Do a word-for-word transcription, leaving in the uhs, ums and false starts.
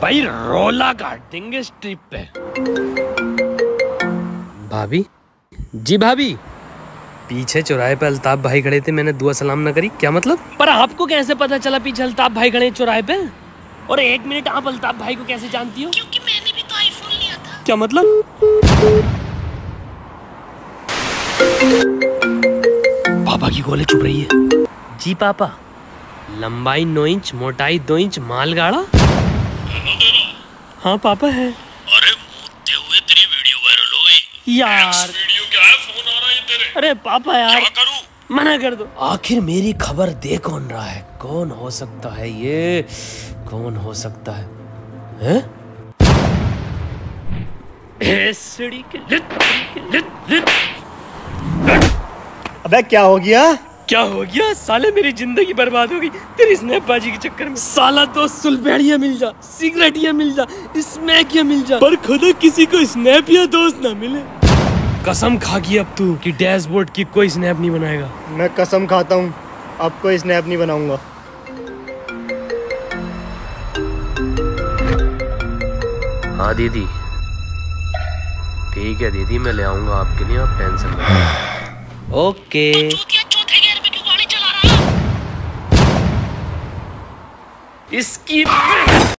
भाई रोला काट देंगे इस ट्रिप पे। भाभी जी भाभी, पीछे चौराहे पे अल्ताफ भाई खड़े थे, मैंने दुआ सलाम न करी, क्या मतलब? पर आपको कैसे पता चला पीछे अल्ताफ भाई खड़े चौराहे पे? और एक मिनट, आप अल्ताफ भाई को कैसे जानती हो? क्योंकि मैंने भी तो आईफोन लिया था। क्या मतलब? पापा की कॉलेज चुप रही है। जी पापा, लंबाई नौ इंच, मोटाई दो इंच, माल गाड़ा। हाँ पापा है। अरे मुद्दे हुए तेरी वीडियो वायरल हो गई यार वीडियो क्या है, फोन आ रहा है तेरे। अरे पापा यार, क्या करूं? मना कर दो। आखिर मेरी खबर दे कौन रहा है? कौन हो सकता है ये? कौन हो सकता है? हैं? एसडी के लिट, लिट, लिट। अबे क्या हो गया? क्या हो गया? साले मेरी जिंदगी बर्बाद हो गई तेरी स्नैपबाजी के चक्कर में। साला दोस्त सुलबेड़िया मिल जा, सिगरेटिया मिल जा, स्मैकिया मिल जा, पर खुदा किसी को स्नैप या दोस्त ना मिले। कसम खा गई अब तू कि डैशबोर्ड की कोई स्नैप नहीं बनाएगा। मैं कसम खाता हूँ अब कोई स्नैप नहीं बनाऊंगा। हाँ दीदी, ठीक है दीदी, मैं ले आऊंगा आपके लिए, आप टेंशन मत लो। ओके। चौथे गियर पे क्यों गाड़ी चला रहा है? इसकी